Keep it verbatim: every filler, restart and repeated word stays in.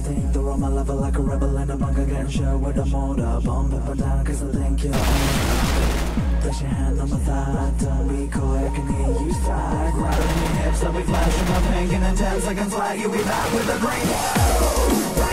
think they're on my level like a rebel in a bunker, getting shot with a motor. Bomb up and down cause I think you're on. Place your hand on my thigh, don't be coy, I can hear you sigh. Grab in your hips, I'll be flashing my pink and in ten seconds flat, you'll be back with a green.